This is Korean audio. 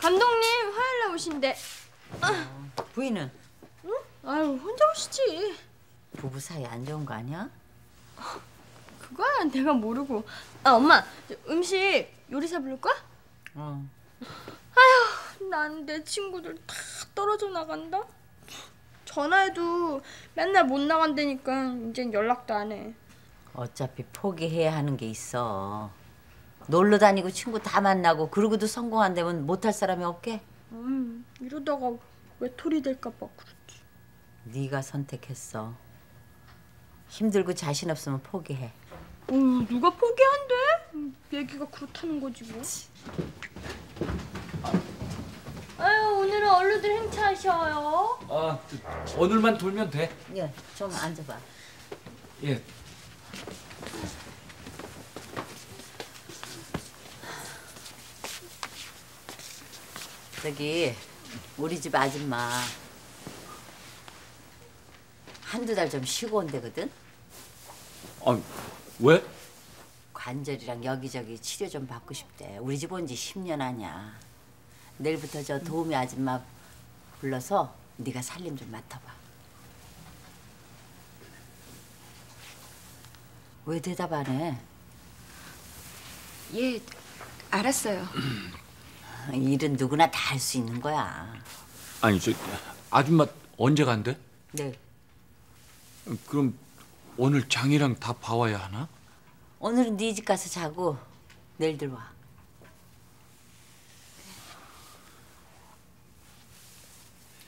감독님 화요일에 오신대. 부인은? 응? 아유 혼자 오시지. 부부 사이 안 좋은 거 아니야? 그거야 내가 모르고. 아 엄마 음식 요리사 부를 거야? 아휴 난 내 친구들 다 떨어져 나간다. 전화해도 맨날 못 나간다니까 이젠 연락도 안 해. 어차피 포기해야 하는 게 있어. 놀러 다니고 친구 다 만나고 그러고도 성공 안 되면 못할 사람이 없게? 이러다가 외톨이 될까 봐 그렇지. 네가 선택했어. 힘들고 자신 없으면 포기해. 누가 포기한대? 얘기가 그렇다는 거지 뭐. 아유 오늘은 얼른들 행차하셔요. 아, 오늘만 돌면 돼. 예, 좀 앉아봐. 예. 저기 우리 집 아줌마 한두 달 좀 쉬고 온대거든? 아, 왜? 관절이랑 여기저기 치료 좀 받고 싶대. 우리 집 온 지 10년 아니야. 내일부터 저 도우미 아줌마 불러서 네가 살림 좀 맡아봐. 왜 대답 안 해? 예, 알았어요. 일은 누구나 다 할 수 있는 거야. 아니, 아줌마 언제 간대? 네. 그럼 오늘 장이랑 다 봐와야 하나? 오늘은 네 집 가서 자고 내일 들어와.